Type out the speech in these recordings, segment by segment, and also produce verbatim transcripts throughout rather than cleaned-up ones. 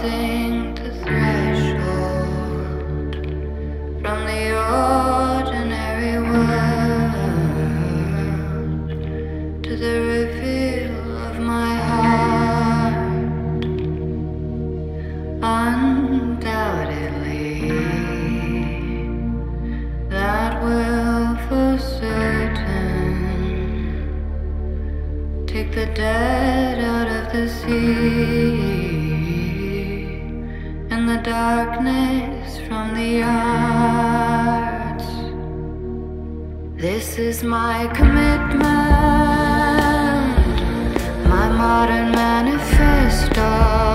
crossing the threshold from the ordinary world to the reveal of my heart. Undoubtedly, that will for certain take the dead out of the sea and the darkness from the arts. This is my commitment, my modern manifesto.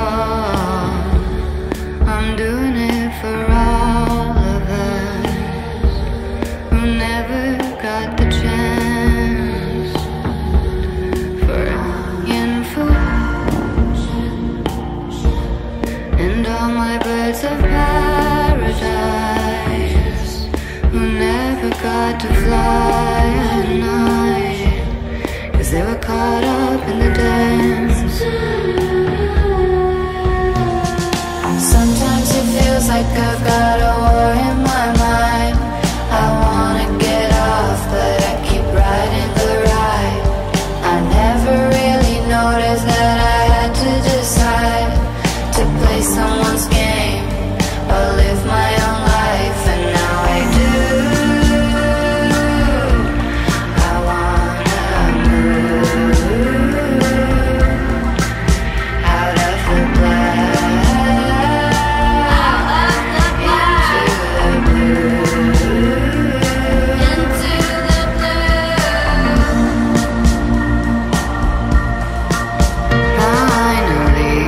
I'm doing it for all of us who never got the chance for info. And all my birds of paradise who never got to fly at night, 'cause they were caught up in the dance. Sometimes it feels like I've got a war in my mind. I wanna get off, but I keep riding the ride. I never really noticed that I had to decide to play someone's game or live my own life, and now I do. I wanna move out of the black into the blue, into the blue. Finally,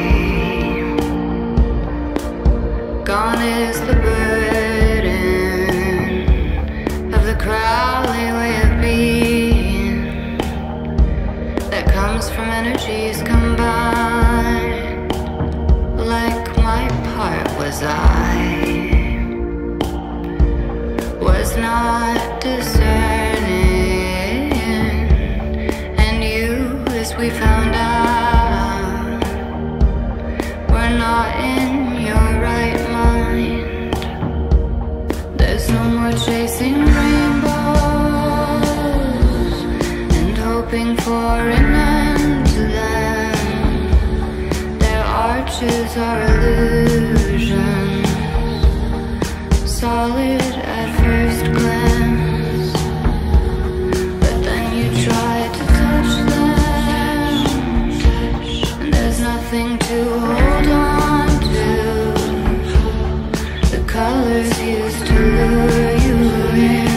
gone is the burden of the crowdly way of being that comes from energies combined. Like my part was I was not discerning, and you, as we found out, we're not in your right mind. There's no more chasing rainbows and hoping for an end to them. Their arches are illusions, solid at first glance, but then you try to touch them, and there's nothing to hold on to. The colors used to lure you in.